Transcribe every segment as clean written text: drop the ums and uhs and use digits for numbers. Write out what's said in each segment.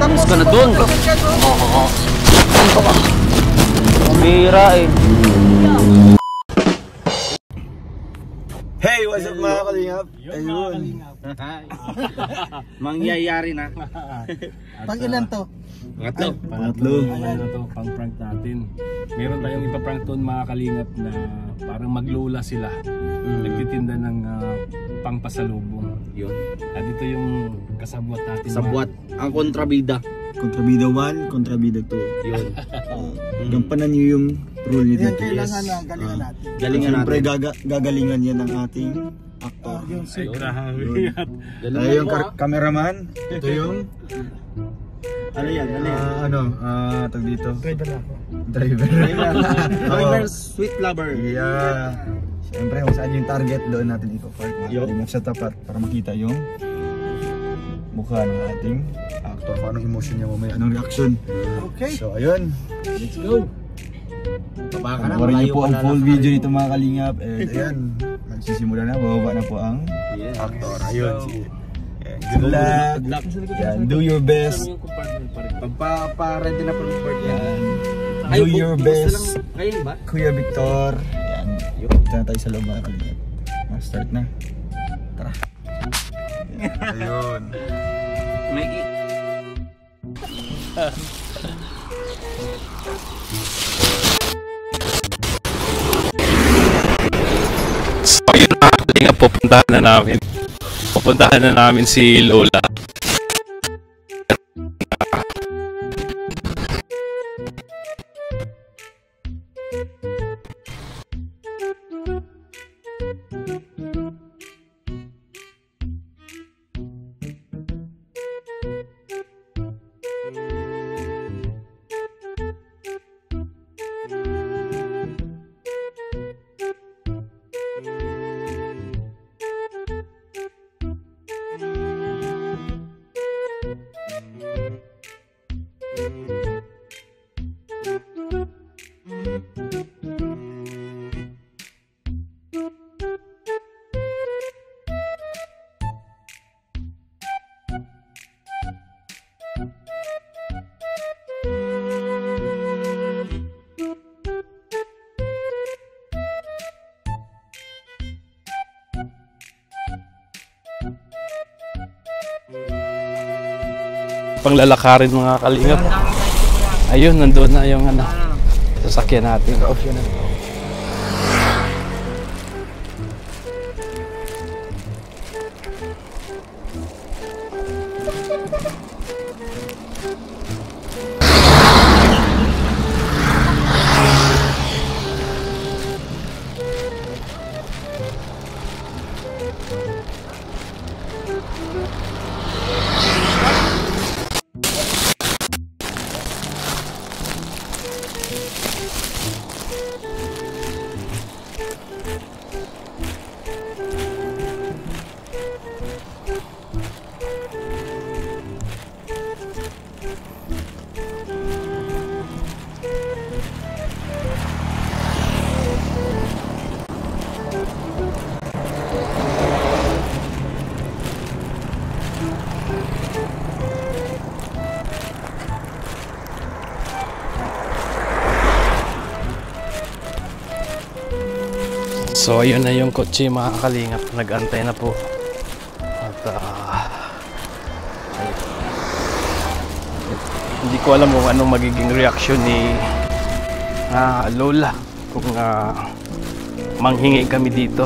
Mas ka na doon. Oo. Bira eh. Hey, what's up mga kalingap? Ayun. Mangyayari na. Pang ilan to? Pangatlo. Pangatlo. Ano to, pang prank natin. Meron tayong ipaprank doon mga kalingap na parang maglola sila. Nagtitinda ng pangpasalubong. Yun. At ito yung kasabwat natin. Sabwat. Ang kontrabida. Kontrabida 1, kontrabida 2. Yun. Gampanan nyo yung role nyo Yan dito. kailangan ang galingan natin. Galingan Siyempre natin. gagalingan yan ng ating actor. Yung Ay, grabe. Tayo yung cameraman. Ito yung Ano yan? tag dito. Driver na ako. Driver. Driver, sweet lover. Yeah. Siyempre kung saan yung target, doon natin i-park. Kalingap sa tapat para makita yung mukha ng ating actor. Kung anong emotion niya mamaya, anong reaction. Okay. So ayun. Let's go. Baba ka na. Panoorin niyo po ang malayo full ka na. video nito mga kalingap. And ayan, magsisimula na, bababa na po ang Yeah. actor. Ayun. Good luck. Good luck. Yan, do your best. Yung compartment pa rin. Pagpa-ready na po ng bird yan. Yan. Do your best. Ngayon ba? Kuya Victor. Yan. Dito na tayo sa loob mga kalingap. Start na. Tara. Yan. Ayun. May So yun na, nga pupuntahan na namin si Lola. Panglalakarin mga kalingap. Ayun, nandoon na yung sasakyan natin. Off yun na. So ayun na yung kotse mga kalingap, nag-antay na po. At hindi ko alam kung anong magiging reaction ni Lola kung manghingi kami dito.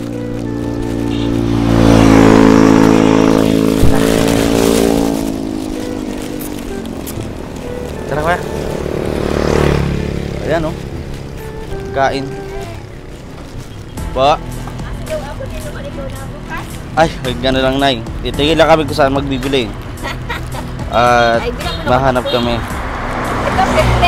Tara kuya. Ayan o. Kain. Pa. Ay, gano'n lang nay. Titigil lang kami kung saan magbibili. At mahanap kami. Ito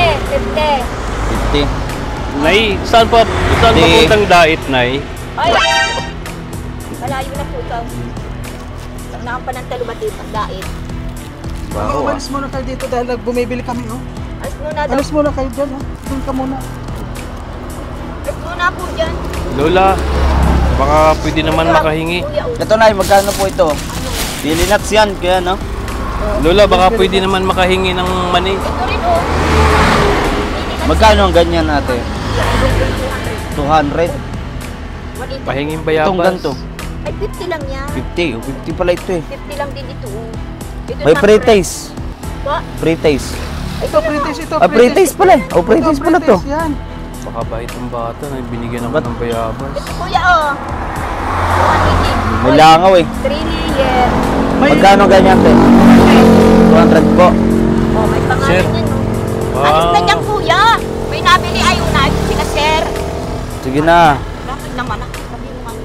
50. 50. Nay, saan papuntang dait, Nay? Ay! Malayo na po ito. Nakapanantalo ba dito ang dait? Baho ah. Alis muna tayo dito dahil bumibili kami, oh. Alis muna daw. Alis muna kayo dyan, oh. Doon ka muna. Alis muna po dyan. Lola, baka pwede naman makahingi. Kuya, oh. Ito nay, magkano po ito? Dili nuts yan, kaya no? Lola, baka pwede naman makahingi ng mani. Ito rin oh. Magkano ang ganyan ate? 200. Pahinging Itong bayabas. ganito. Ay, 50 lang yan. 50. O 50 pala ito eh. 50 lang din ito. Oh. Ito May na- pre-taste. Ba? Pre-taste. Ito, pretties ito. Ah, pre-taste pala eh. O pre-taste pala to. Yan. Baka bait ng bata na binigyan naman Ba't- ng bayabas. Ito kuya oh. 180. May langaw eh. 3 layer. Magkano ganyan te? 200 po. Oh, may pangalan Sir. yan oh. Ah. Alis na dyan kuya. May nabili ayaw na. Ito sila sir. Sige na. Bakit naman ah? Sabi mo nga.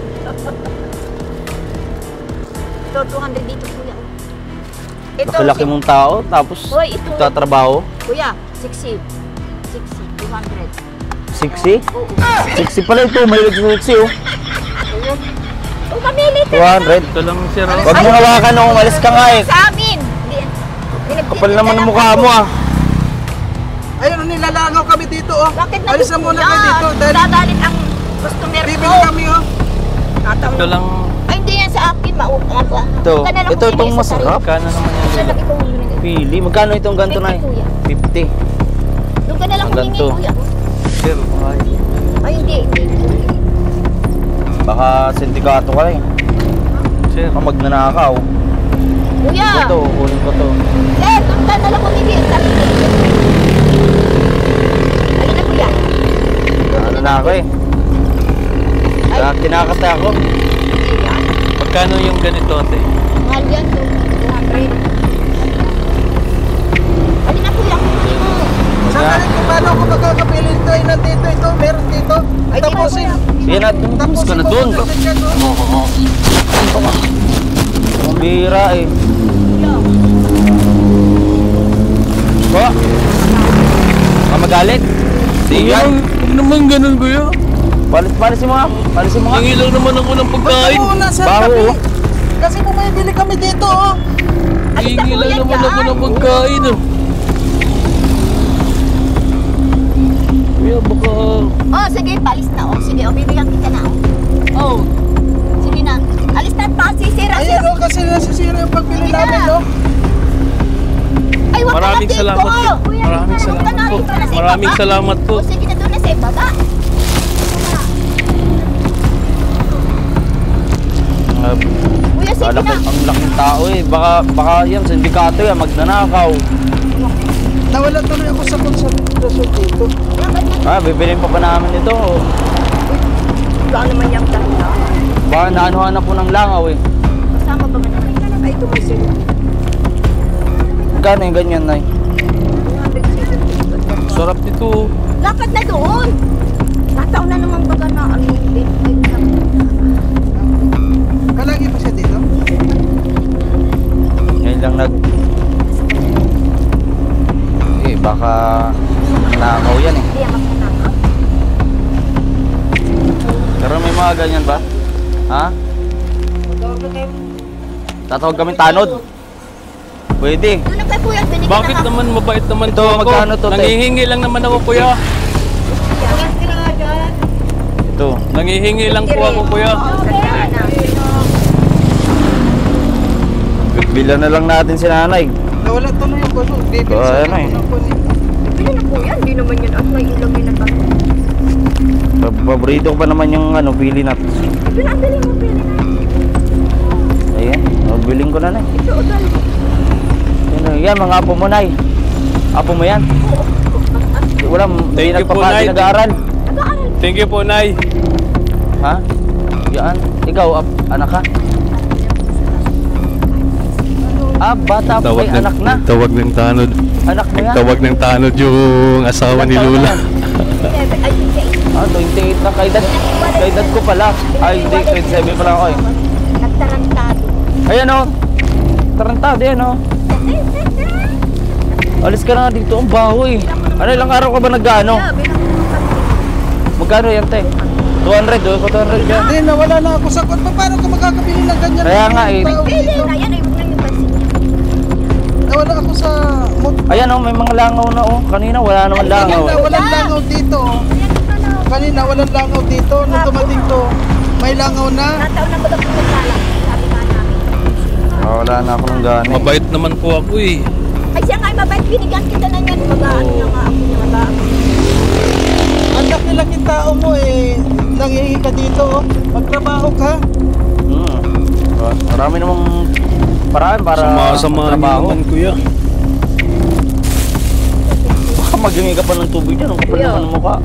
Ito, 200 dito kuya. Ito, Laki-laki mong tao. Tapos Hoy, ito. tatrabaho. Kuya, 60. 60, 200. 60? Oo. 60 pala ito. May 60 oh. Oh, mamili ka. 200. Ito lang sir. oh. Huwag mo hawakan nung umalis ka nga eh. Sa amin. Kapal naman ang mukha mo ah. Ayun, nilalangaw kami dito, oh. Bakit na Alis na muna kayo dito dahil dadalit ang customer ko. bibili kami, oh. Ito lang. Ay, hindi yan sa akin. Mauupa. Ito. Ito itong masarap. Kano naman yan. Siya lagi kong humingi. Pili. Magkano itong ganito na eh? 50. Doon ka na lang Ang humingi, ganito. kuya. Sir, ay. Ay, hindi. Baka sindikato ka eh. Sir. Baka magnanakaw. Kuya. Ito, kunin ko to. Sir, doon ka na lang humingi. Sabi ko. Ayun na, kuya. Ano na ako eh. Kaya kinakata ako. Ayan. Magkano yung ganito ate? Mahal yan, 200. Ayun na, kuya. Humingi mo. Saan ka rin kung paano ako magkakapili ito? Ay, nandito ito, meron dito. Ay, di ba, Tapusin. kuya? Sige na, tapos ka na dun. Ang bira eh. Kuya. Ko? Baka magalit. Di yan. Huwag naman ganun kuya. Palisin mo nga. Palisin mo nga. Hingi lang naman ako ng pagkain. Ba't muna, sir? Baho, Kami? oh. Kasi bumibili kami dito, oh. Alis na, Hingi lang kuya, naman ako dyan. ng pagkain. oh. Kuya, baka... Oh, sige, palis na. Oh, sige, oh, bibigyan kita na. Oh. Oh. Sige na. Alis na pa, sisira. Ayan, oh, kasi nasisira yung pagbili Sige na. namin, oh. Ay, wag ka na Maraming dito. salamat po. Kuya, Maraming huwag ka na, salamat po. ito na sa Maraming ibaba. salamat po. Oh, sige na doon na sa ibaba. Kuya, sige na. Ang laking tao eh. Baka yan, sindikato yan. Magnanakaw. Nawala tuloy ako sa konsentrasyon dito. Bibilin pa namin ito. Wala naman yung tanda. Baka naanuhan na po ng langaw eh. Kasama ba man naman? Ay, ito ba sila? Magkano yung ganyan, Nay? Sarap nito. Lakad na doon. Nataon na naman baga na ano yung bed. Kalagi pa siya dito? Ngayon lang baka nanakaw yan eh. Hindi yan magkataka. Pero may mga ganyan ba? Ha? Tatawag kami tanod. Pwede. Doon na kay kuya, binigyan Bakit na ka. naman mabait naman Ito, po ako? magkano to, te? Nangihingi lang naman ako kuya. Ito. Nangihingi lang po ako kuya. Bilan na lang natin si nanay. Nawala tuloy yung gusto. Bibili Oh, sa ano eh. ako nito. Bili na kuya, hindi naman yan. At may ilang minatan. Paborito ko pa naman yung pili natin. Pinabili mo, pili na. Ayan, biling ko na na. Ito, udal. Yan, mga apo mo, Nay. Apo mo yan. Wala, hindi Thank you po, Nay. nag-aaral. Nag-aaral. Thank you po, Nay. Ha? Yan. Ikaw, anak ka? Bata pa, may anak na. Tawag ng tanod. Anak mo yan. Tawag ng tanod yung asawa ni Ilang taon Lula. na yan? 7, ay, 28. 28 na. Kaedad ko pala. Ay, hindi. 27 pala ako eh. Nagtarantado. Ayan o. Tarantado yan o. Alis ka na nga dito. Ang baho eh. Ano, ilang araw ka ba nag-ano? Magkano yan, te? 200. Doon ko 200 yan. Hindi, nawala na ako sa kon. Paano ko makakabili ng ganyan? Kaya nga eh. Tao Pili dito? na, yan ay huwag lang yung pansin. Nawala ako sa... Ayan o, may mga langaw na o. Kanina wala naman langaw Kanina, eh. walang langaw dito. Kanina, walang langaw dito. Nung dumating to, may langaw na. Nataon na ba ito kung nagkala? Sabi nga namin. Wala na ako ng gana. Mabait naman po ako eh. Ay siya nga, mabait, binigyan kita na yan. Mag-ano niya nga ako niya, mag-ano. Ang laki-laking tao mo eh. Nangihingi ka dito oh. Magtrabaho ka. Marami namang paraan para Sama-sama trabaho. naman kuya. Baka maghingi ka pa ng tubig dyan. Ang kapal Kuya. naman ng mukha.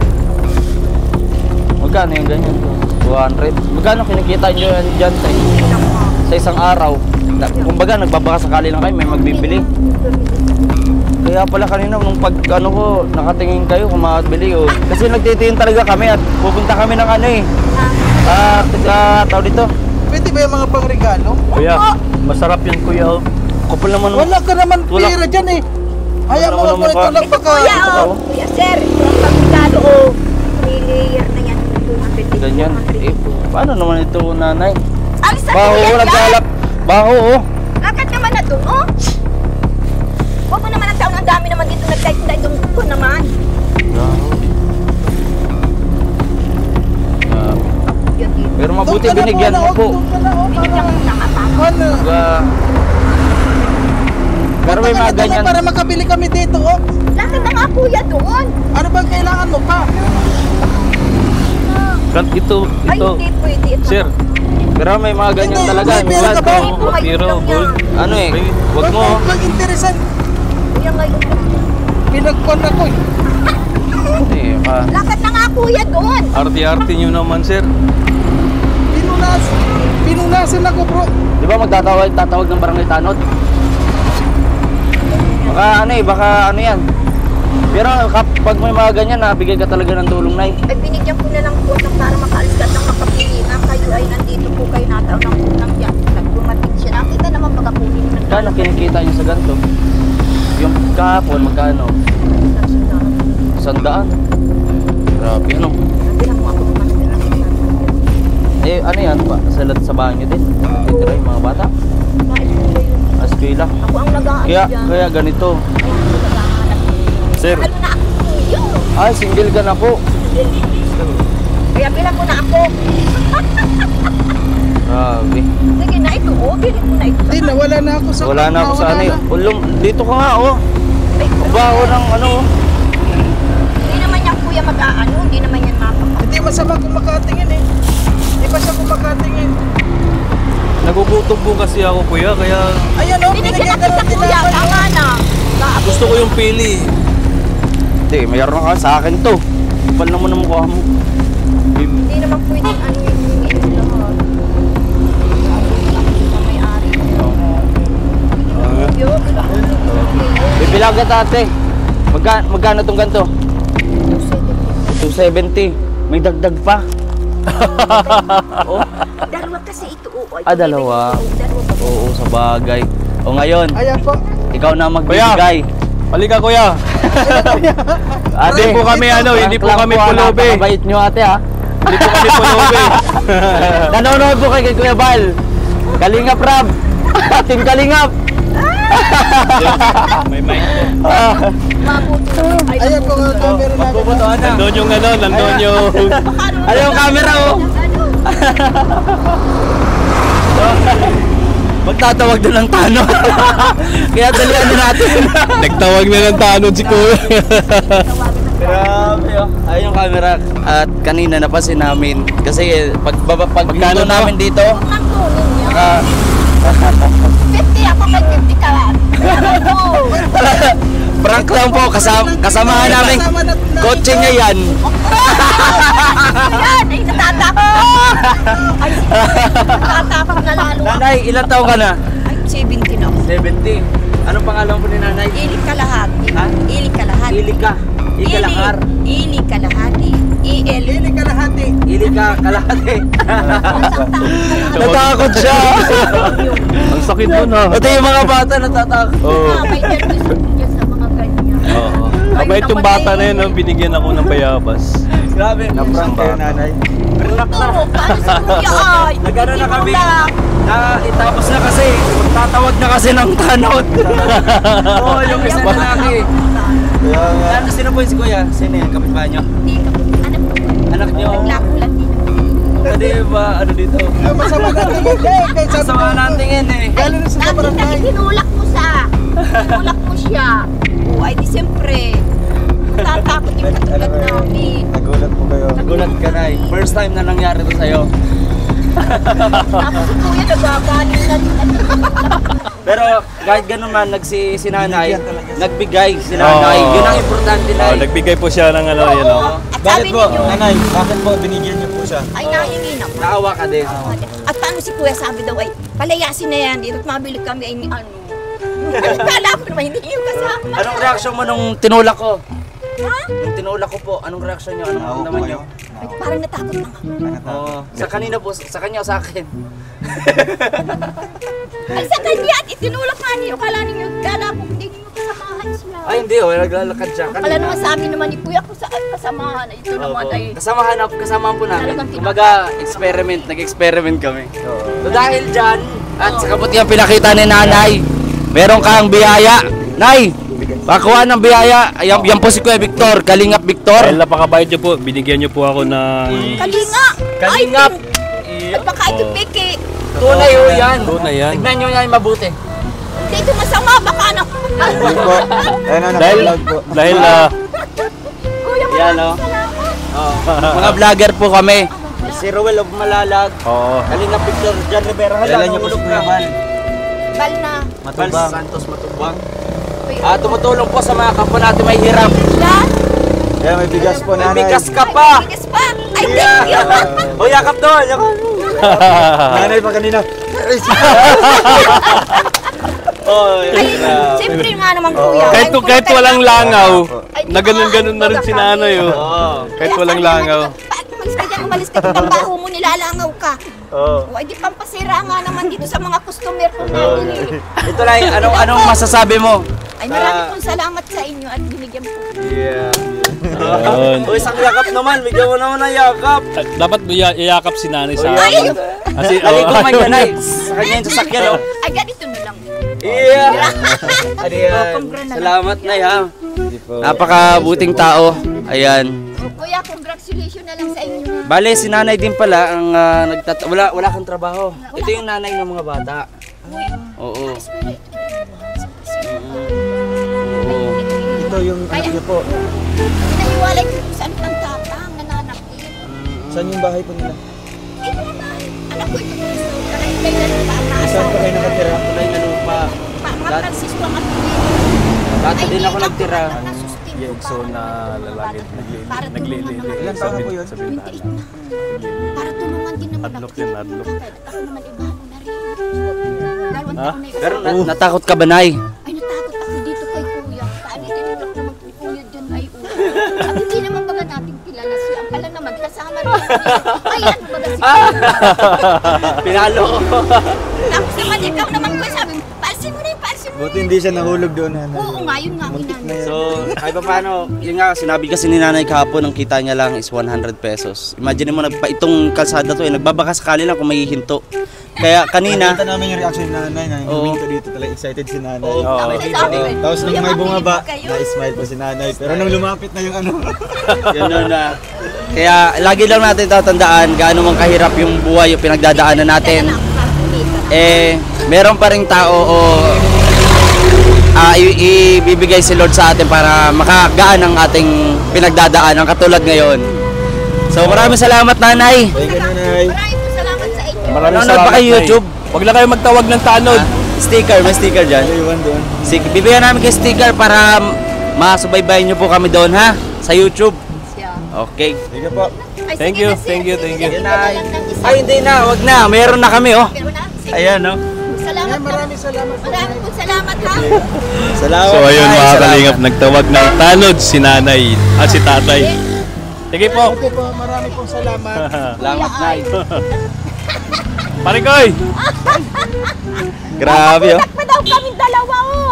Magkano yung ganyan? 200. Magkano kinikita nyo yan dyan sa isang araw? Kumbaga nagbabaka sakali lang kayo, may magbibili. Kaya pala kanina nung pag ano ko, nakatingin kayo kung makabili oh. Kasi nagtitingin talaga kami at pupunta kami ng ano eh. Tawag dito. Pwede ba yung mga pangregalo? Kuya, masarap yan kuya oh. Kapal naman. Wala ka naman Wala. pera dyan eh. Ayaw mo Wala mo naman ito pa. lang baka. Kuya, oh. Kuya, sir. Yung pagkalo, oh. May layer na yan. 200. Ganyan. Eh, paano naman ito nanay? Alis na Baho, kuya, nagkalap. Baho oh. Lakad naman na doon, oh. Huwag mo naman ang taon, ang dami naman dito nagkaitinda itong ko naman. Yun, yun. Pero mabuti Doon ka na binigyan muna, mo oh. po. Doon ka na, oh, Binigyan para- mo na nga pa. Ano? Pero may Punta mga ka na doon, ganyan. para makabili kami dito oh. Lakad na nga kuya doon. Ano bang kailangan mo pa? Ito, Ay, ito. hindi pwede. Ito. Sir, Pero may mga ganyan Hindi, talaga. may pera ka ba? Minsan, Ito, may Pero, tulong gold. yan. ano eh, wag mo. Pag interesan, Kuya ngayon. pinagpon ako eh. Hindi, Lakad na nga kuya doon. arte-arte nyo naman sir. Pinunasan ako bro. di ba tatawag ng barangay tanod? Baka ano eh, baka ano yan. Pero pag may mga ganyan, nabigay ka talaga ng tulong na eh. Ay, binigyan ko na lang po ng para makaalis ka ng makapili na kayo ay nandito po kayo nataon ng unang yan. Nagbumating siya. Nakita naman pagkakunin ng Kano kinikita nyo sa ganito? Yung kahapon, magkano? 100. Grabe, ano? Nabilang mo ako naman ng Eh, ano yan ba? Sa banyo din? Titira yung mga bata? Askwila. Ako ang nag-aano dyan. Kaya ganito. Ako ang nag-aanap. Sir, Ano na ako kuya? Ay, single ka na po. Kaya bilang ko na ako. Grabe. Sige na ito, oh. Bilhin mo na ito. Hindi, nawala na ako sa Wala na ako sa ano eh. nawala Ulong, dito ka nga oh. Ay, Baho ng ano oh. hindi naman yan kuya mag-aano. Hindi naman yan na. mapapag. Hindi masama kung makatingin eh. Di ba siya kung makatingin? nagugutom po kasi ako kuya, kaya Ayan o, Binigyan binigyan na ka kita ng kuya. tinapay. Tama na. gusto ko yung pili. Hindi, mayroon ka sa akin to. Kapal naman ang mukha mo. Hindi naman pwedeng ano yung ito lahat. May-ari. Yun, Bibilang ka tate. Magkano tong ganito? 270. May dagdag pa. Oh, Dalawa kasi ito. Oh. dalawa. Dalawa pa. Oo, sa bagay. O ngayon, Ayan po. ikaw na magbibigay. Halika kuya. Ate, Hindi po kami ano, hindi po kami pulubi. Napakabait nyo ate ha. Hindi po kami pulubi. Nanonood po kay Kuya Bal. Kalingap Rab. Team Kalingap. May mic po. Mabuti. Ay, Ayan po ang camera natin. Puputuan na. Nandun yung ano, nandun yung... Ano yung camera oh? Magtatawag doon ng tanong. Kaya dalihan na natin. Nagtawag na ng tanod si kuya. Grabe oh. Ayun yung camera. At kanina napansin namin. Kasi pag Magkano dito to? namin dito, Ang tulong niya. ah, 50 ako kay 50 ka lang. prank lang po. Kasamahan namin. Kotse niya yan. Yan, ay natatakot. Ay, natatakot na lalo. Nanay, ilang taon ka na? Ay, 70 na ako. 70. Anong pangalan po ni nanay? Ili kalahati. Ha? Ili kalahati. Ilika. Ikalahar. Ili kalahati. IL. Hindi ka lahati. Ilika kalahati. Tawag- Natakot siya. Ang sakit mo na. Ito yung mga bata natatakot. Oo. May nervous niya sa mga ganyan. Oo. Mabait yung bata na yun, no? Binigyan ako ng payabas. Grabe. Na-prank kayo nanay. Relax na. Oo, para sa kuya ay. Nagano na kami. Simula. Itapos na kasi. Tatawag na kasi ng tanod. Oo, yung isa lalaki. Sino po yung si kuya? Sino yan? Kapitbahay nyo? Hindi ka po. Anak ko. Anak nyo? Naglako lang din. Hindi ba, ano dito? Masama na tingin eh. Kahit sabi Sama ng tingin eh. galing na sa Nakita barangay. tinulak mo tinulak mo siya. O, ay di siyempre. Natatakot yung katulad namin. Nagulat po kayo. Nagulat ka na eh. First time na nangyari to sa'yo. Tapos si kuya nagagaling na din. Pero kahit ganun man, sinanay, nagbigay si nanay. Oo. Yun ang importante na Oh, nagbigay po siya ng ano, yun, oh. At Bakit sabi po, ninyo, nanay? Bakit po binigyan niyo po siya? ay nahingi na. Naawa ka din. At paano si kuya sabi daw ay palayasin na yan dito at mabili kami ay ano. Kala ko naman hindi niyo kasama. Anong reaksyon mo nung tinulak ko? Ha? Nung tinulak ko po, anong reaksyon niyo? Anong Naawa po naman kayo? niyo? Ay, parang natakot lang ako. Oo. Sa kanina po, sa kanya o sa akin? Ay sa kanya at itinulak nga niyo. Kala ko hindi niyo kasamahan sila. Ay hindi, oh, naglalakad siya. Pala naman sa amin naman ni kuya ko sa kasamahan. Ito naman ay Kasamahan po namin. Talagang Kumbaga, nag-experiment kami. So dahil dyan, at sa kabutihan pinakita ni nanay, meron kang biyaya. Nay, pakuha ng biyaya. Yan po si Kuya Victor, Kalingap Victor. Dahil napakabayad niyo po, binigyan niyo po ako ng... Kalinga. Kalingap. At baka ito peke. Tunay ho yan. Tunay yan. Tignan nyo yan mabuti. Dito masama baka na. Hindi po. Ayun na, Dahil, nakablog po. dahil, Kuya, Yan, maraming oh. salamat. Mga vlogger po kami. Si Ruel of Malalag, oo. Kalingap Victor, John Rivera. Kailan niyo po si Kuya Bal? Bal na. Matubang. Santos Matubang. Tumutulong po sa mga kapwa natin may hirap. Yan. Kaya may bigas po, May nanay. bigas ka pa. Bigas pa. Ay, thank you. O, yakap doon. Yakap. Nanay pa kanina. Oh, Ay, siyempre nga naman kuya. Kahit walang langaw, Ay, na ganun-ganun na rin si nanay, oh. Oo. Kahit walang langaw. Umalis ka dyan, baho mo, nilalangaw ka. Oo. O, ay di pampasira nga naman dito sa mga customer ko natin. Ito lang, anong masasabi mo? Ay, marami pong salamat sa inyo at binigyan po. Yeah. Ayun. O, isang yakap naman. Bigyan mo naman ng yakap. Dapat iyakap si nanay sa Ay! akin. Kasi, Aligo may ganay. Sa kanya yung sasakyan, oh. Ay, ganito na lang. Yeah. Ayan. Salamat na, ha. Napakabuting tao. Ayan. O, kuya, congratulations na lang sa inyo. Bale, si nanay din pala ang wala kang trabaho. Ito yung nanay ng mga bata. Oo. Oo. Ito yung anak niyo po. Pinahiwalay ko kung saan ng tapang, nananakit. Saan yung bahay po nila? Ito naman. Anak ko, ito po isa. Karahilay na lupa. Saan po kayo nakatira? Tulay na lupa. Mga Francisco ang Dati din ako nagtira. yung zona lalaki naglilili. Ilan taon na po yun? Sa bintana. Para tulungan din naman Adlok yan, adlok. Ako naman ibano na rin. Dalawang taon na yun. Pero natakot ka ba, Nay? Ay, natakot ako dito kay kuya. Kaalitin ito naman kay kuya dyan ay ulo. At hindi naman baga natin kilala siya. Ang pala naman, kasama rin. Ay, ano baga si Pinalo ko. Tapos naman, ikaw naman kuya sabi, palsin mo na yung palsin mo. Buti hindi siya nahulog doon, nanay. Oo nga, yun nga ang ginagawa. So, kahit pa paano, yun nga, sinabi kasi ni nanay kahapon, ang kita niya lang is 100 pesos. Imagine mo, itong kalsada to, nagbabaka sakali lang kung may hinto. Kaya kanina, Nakita namin yung reaction ni nanay na Oo. huminto dito talaga. Excited si nanay. Oo. Tapos sabi ko, Tapos nung kuya, may bumaba, makinig kayo. na-smile po si nanay. Pero nung lumapit na yung ano, gano'n na. Kaya lagi lang natin tatandaan gaano man kahirap yung buhay, yung pinagdadaanan natin. Kaya na ako kakumita. Meron pa ring tao o ibibigay si Lord sa atin para makagaan ang ating pinagdadaanan katulad ngayon. So maraming salamat, nanay. thank you, nanay. Maraming po salamat sa inyo. Maraming Nanonood salamat, ba kayo Nay. YouTube? Huwag lang kayo magtawag ng tanod. Sticker, may sticker dyan. Iwan doon. Sige, bibigyan namin kayo sticker para masubaybayan nyo po kami doon, ha? Sa YouTube. Okay. Sige po. Ay, Thank sige you, na, thank you, sige, thank sige, you. sige, dala lang ng isa. Ay, hindi na. Wag na. Meron na kami, oh. Pero na, sige. Ayan, oh. Salamat po. Maraming salamat po. Maraming po salamat ha. Salamat. So ayun Nay. mga Salamat. kalingap, nagtawag ng tanod si nanay at si tatay. Sige po. Okay po, marami pong salamat. Salamat, Nay. Pare Koy! Grabe, oh. Pa daw kami dalawa oh.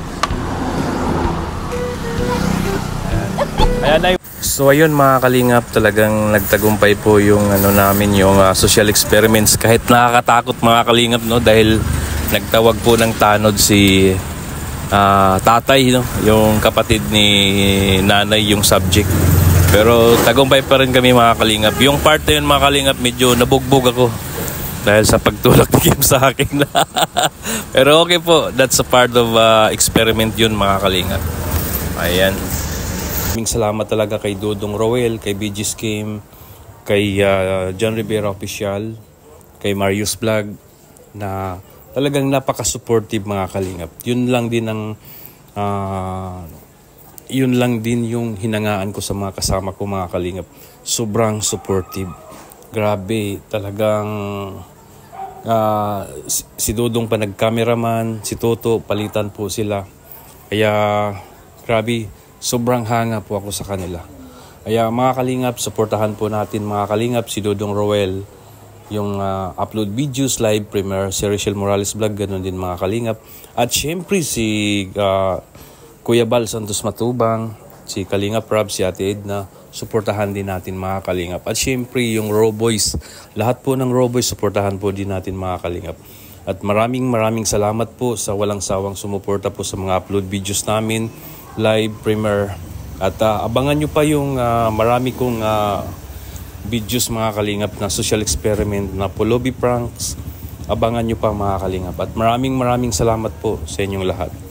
Ayan, Nay. So ayun mga kalingap, talagang nagtagumpay po yung ano namin, yung social experiments. Kahit nakakatakot mga kalingap, no, dahil nagtawag po ng tanod si tatay, no, yung kapatid ni nanay, yung subject. Pero tagumpay pa rin kami mga kalingap. Yung part na yun mga kalingap, medyo nabugbog ako dahil sa pagtulak ni Kim sa akin. Pero okay po, that's a part of experiment yun mga kalingap. Ayan. Maraming salamat talaga kay Dudong Roel, kay BG's Kim, kay John Rivera Official, kay Marius Vlog, na talagang napaka-supportive mga kalingap. Yun lang din yung hinangaan ko sa mga kasama ko mga kalingap. Sobrang supportive. Grabe, talagang si Dudong pa nag-cameraman, si Toto, palitan po sila. Kaya grabe, sobrang hanga po ako sa kanila. Kaya mga kalingap, supportahan po natin mga kalingap si Dudong Roel. Yung upload videos, live premiere, si Rachel Morales Vlog, ganun din mga kalingap. At syempre si Kuya Bal Santos Matubang, si Kalingap Rob, si Ate Edna, supportahan din natin mga kalingap. At syempre yung Raw Boys, lahat po ng Raw Boys, supportahan po din natin mga kalingap. At maraming salamat po sa walang sawang sumuporta po sa mga upload videos namin, live premiere. At abangan nyo pa yung marami kong videos mga kalingap na social experiment na Pulubi pranks. Abangan nyo pa mga kalingap. At maraming salamat po sa inyong lahat.